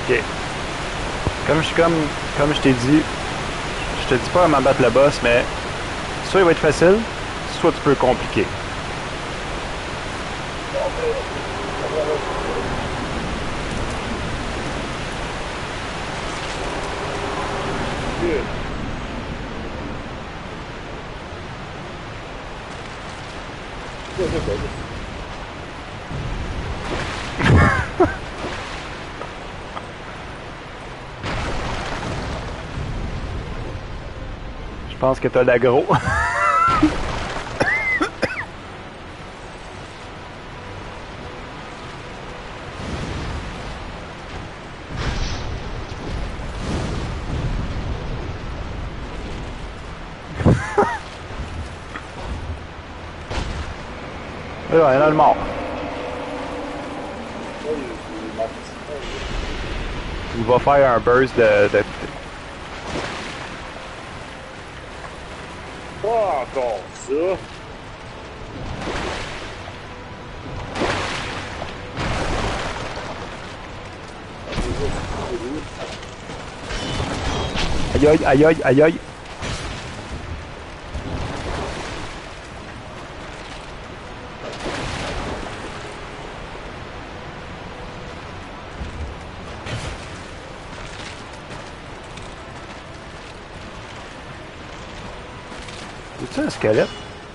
Ok. Comme je t'ai dit, je te dis pas comment battre le boss, mais soit il va être facile, soit tu peux compliquer. Je pense que t'as l'aggro. Là, il y en a le mort. Il va faire un burst de... Pas encore ça. Aïe aïe aïe aïe aïe aïe. C'est-tu un squelette?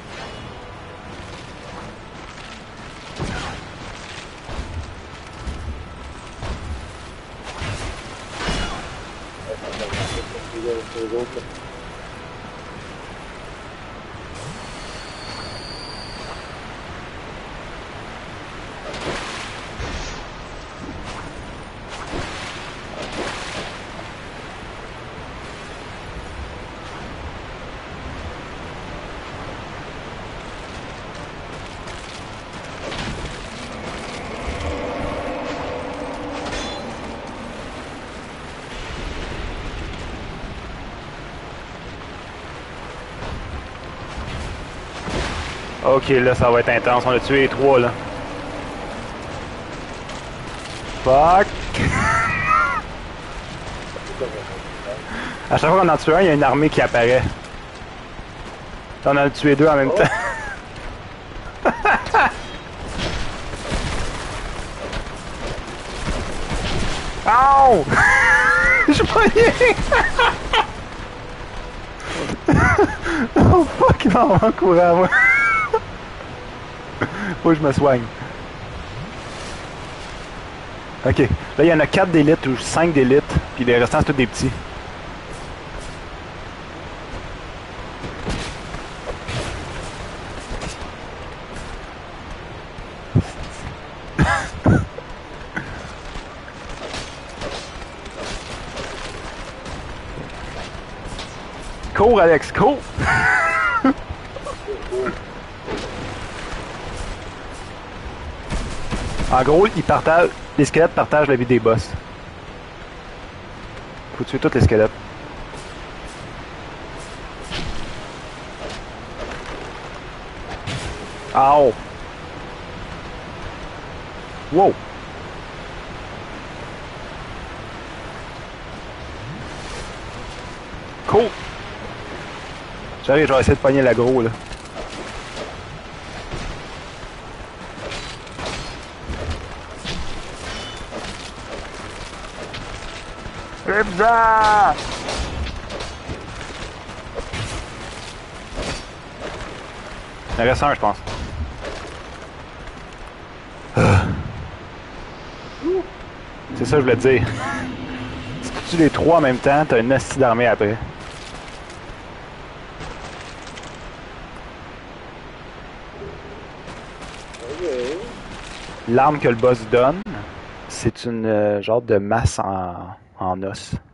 Ok, là, ça va être intense. On a tué les trois, là. Fuck! À chaque fois qu'on en tue un, il y a une armée qui apparaît. On en a tué deux en même temps. Ow! Je suis pas rien! Oh fuck, il va en courant, moi. Faut que je me soigne. Ok, là il y en a 4 d'élites ou 5 d'élites, puis les restants c'est tous des petits. Cours Alex, cours! En gros, les squelettes partagent la vie des boss. Faut tuer tous les squelettes. Ow! Wow! Cool! J'arrive, je vais essayer de pogner l'aggro là. Ripza! Il en reste un, je pense. C'est ça que je voulais te dire. Si tu tues les trois en même temps, t'as une hostie d'armée après. L'arme que le boss donne, c'est une genre de masse en os.